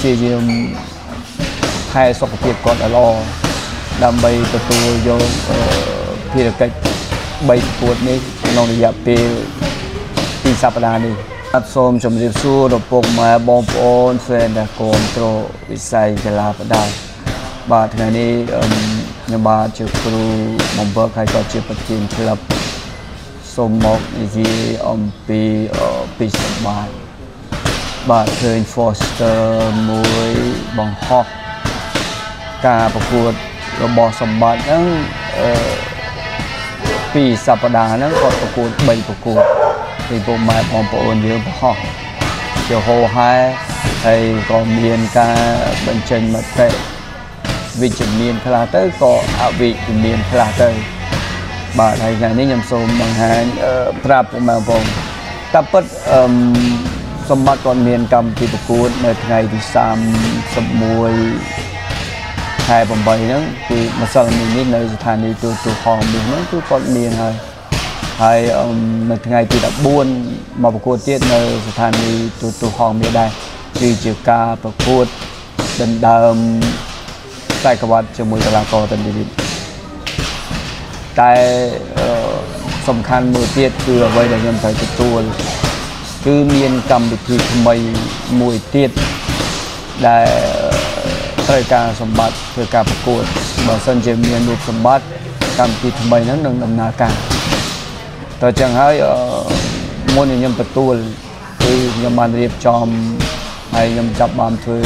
ជាយាមថែសុខភាពគាត់ឲ្យល្អដើម្បីទទួលយកភារកិច្ច3ប្រកួតនេះក្នុងរយៈពេល2សប្តាហ៍នេះសូមជម្រាបសួរដល់ពុកម៉ែបងប្អូនហ្វេនដែលគ្រប់គ្រងវិស័យកីឡាប្រដាល់បាទថ្ងៃនេះខ្ញុំបាទជាគ្រូបំពើហើយក៏ជាប្រធានក្លឹបសូមមកនិយាយអំពីពីសម្បត្តិបាទឃើញ Foster មួយបង្ហោះការប្រកួតរបស់សម្បត្តិហ្នឹង2សប្តាហ៍ហ្នឹងគាត់ប្រកួត3ប្រកួតពីពុកម៉ែបងប្អូនយើងបង្ហោះជាហោហែហើយក៏មានការបញ្ចេញមតិវិជ្ជមានខ្លះទៅក៏អវិជ្ជមានខ្លះទៅបាទហើយថ្ងៃនេះខ្ញុំសូមបង្ហាញប្រាប់ពុកម៉ែបងប្អូនតាមពិតសម្បត្តិគាត់មានកម្មវិធីប្រកួតនៅថ្ងៃទី31 ខែ 8 ហ្នឹងគឺម្សិលមិញនេះនៅស្ថានីយ៍ទូរទស្សន៍ហងមាសហ្នឹងគឺគាត់មានហើយនៅថ្ងៃទី14មកប្រកួតទៀតនៅស្ថានីយ៍ទូរទស្សន៍ហងមាសដែរគឺជាការប្រកួតដណ្ដើមខ្សែក្រវ៉ាត់ជាមួយកីឡាករទៅទៀតតែសំខាន់មួយទៀតគឺអ្វីដែលខ្ញុំត្រូវទទួលគឺមានកម្មវិធីថ្មីមួយទៀតដែលត្រូវការសម្បត្តិធ្វើការប្រកួតបើសិនជាមានរូបសម្បត្តិកម្មវិធីថ្មីហ្នឹងនឹងដំណើរការតើចឹងហើយមុនខ្ញុំទទួលគឺខ្ញុំបានរៀបចំហើយខ្ញុំចាប់បានធ្វើ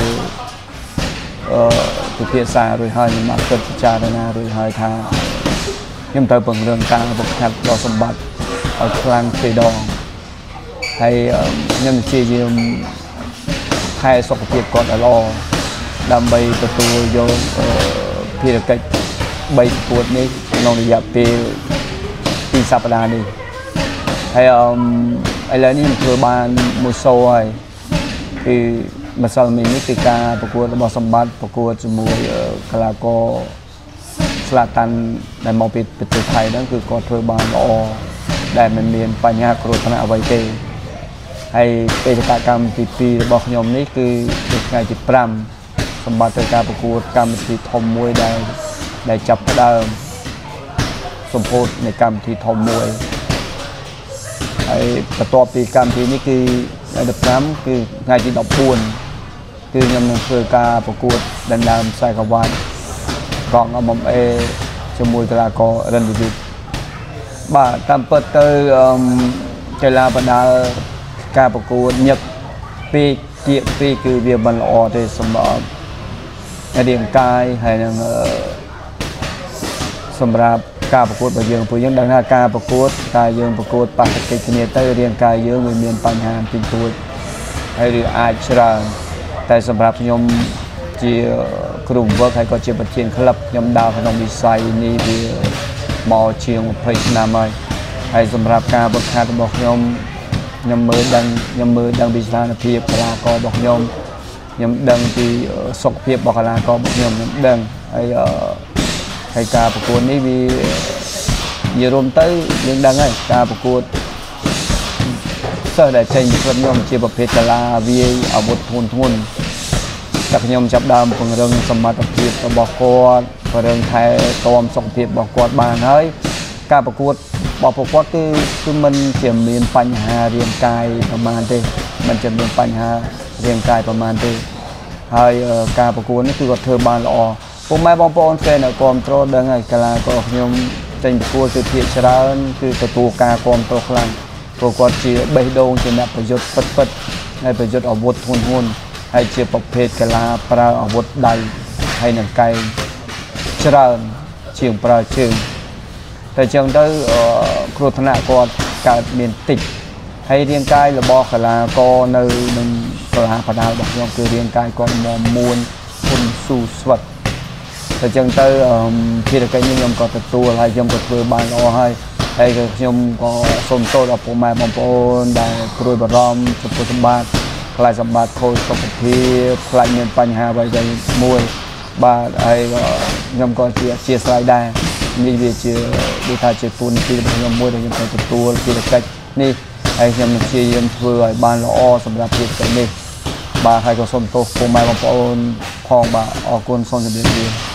ពិភាក្សារួចហើយខ្ញុំបានគិតពិចារណារួចហើយថាខ្ញុំត្រូវពង្រឹងការវឹកហាត់ដល់សម្បត្តិឲ្យខ្លាំងពីរដងហើយខ្ញុំព្យាយាមថែសុខភាពគាត់ឲ្យល្អដើម្បីទទួលយកភារកិច្ច3ប្រកួតនេះក្នុងរយៈពេល2សប្តាហ៍នេះហើយឥឡូវនេះខ្ញុំធ្វើបាន1សូហើយគឺម្សិលមិញនេះគឺការប្រកួតរបស់សម្បត្តិប្រកួតជាមួយកីឡាករស្លាតាន់ដែលមកពីប្រទេសថៃហ្នឹងគឺគាត់ធ្វើបានល្អដែលមិនមានបញ្ហាគ្រោះថ្នាក់អ្វីទេហើយបេសកកម្មទី2របស់ខ្ញុំនេះគឺថ្ងៃទី5សម្បត្តិទៅការប្រកួតកម្មវិធីធំមួយដែលចាប់ផ្ដើមសម្ពោធនៃកម្មវិធីធំមួយហើយបន្ទាប់ពីកម្មវិធីនេះគឺថ្ងៃទី15គឺថ្ងៃទី14គឺខ្ញុំនឹងធ្វើការប្រកួតដណ្ដើមខ្សែក្រវ៉ាត់កង់ MMA ជាមួយកីឡាកររិនឌីវីតបាទតាមពិតទៅកីឡាប្រដាល់ការប្រកួតញឹកពេកជាពេកគឺវាមិនល្អទេសម្រាប់រាងកាយហើយនឹងសម្រាប់ការប្រកួតរបស់យើងព្រោះយើងដឹងថាការប្រកួតតែយើងប្រកួតប៉ះទង្គិចគ្នាទៅរាងកាយយើងវាមានបញ្ហាពីទួចហើយឬអាចច្រើនតែសម្រាប់ខ្ញុំជាគ្រូបង្វឹកហើយក៏ជាប្រធានក្លឹបខ្ញុំដើរក្នុងវិស័យនេះវាមកជាង20ឆ្នាំហើយសម្រាប់ការបង្ហាត់របស់ខ្ញុំមើលដឹងពីស្ថានភាពកីឡាកររបស់ខ្ញុំដឹងពីសុខភាពរបស់កីឡាកររបស់ខ្ញុំដឹងហើយការប្រកួតនេះវានិយាយរួមទៅយើងដឹងហើយការប្រកួតសិស្សដែលចេញពីក្លឹបខ្ញុំជាប្រភេទកីឡាវាយអាវុធធ្ងន់តែខ្ញុំចាប់ដើមពង្រឹងសមត្ថភាពរបស់គាត់ពង្រឹងថែទាំសុខភាពរបស់គាត់បានហើយការប្រកួតរបស់ពួកគាត់គឺមិនជាមានបញ្ហារាងកាយប្រមាណទេមិនជាមានបញ្ហារាងកាយប្រមាណទេហើយការប្រកួតនេះគឺគាត់ធ្វើបានល្អពុកម៉ែបងប្អូនហ្វេនគ្រប់គ្រងដឹងហើយកីឡាករខ្ញុំចេញប្រកួតគឺភាគច្រើនគឺទទួលការគ្រប់គ្រងខ្លាំងព្រោះគាត់ជាបេះដូងជាអ្នកប្រយុទ្ធពិតហើយប្រយុទ្ធអាវុធធ្ងន់ហើយជាប្រភេទកីឡាប្រើអាវុធដៃហើយនឹងកែងច្រើនជាងប្រើជើងតែចឹងទៅគ្រោះថ្នាក់គាត់កើតមានតិចហើយរាងកាយរបស់កីឡាករនៅនឹងកីឡាប្រដាល់របស់ខ្ញុំគឺរាងកាយគាត់មាំមួនធន់ស៊ូស្វិតតែចឹងទៅភារកិច្ចនេះខ្ញុំក៏ទទួលហើយខ្ញុំក៏ធ្វើបានល្អហើយក៏ខ្ញុំក៏សូមទោសដល់ពុកម៉ែបងប្អូនដែលព្រួយបារម្ភចំពោះសម្បត្តិខ្លាចសម្បត្តិខូចសុខភាពខ្លាចមានបញ្ហាអ្វីៗមួយបាទហើយខ្ញុំក៏ជាអធិស្ឋានដែរនេះវាជាដូចថាជាទូនទីរបស់ខ្ញុំមួយដែលខ្ញុំត្រូវទទួលភារកិច្ចនេះហើយខ្ញុំនឹងព្យាយាមធ្វើឲ្យបានល្អសម្រាប់ភារកិច្ចនេះបាទហើយក៏សូមទោសពុកម៉ែបងប្អូនផងបាទអរគុណសូមជម្រាបលា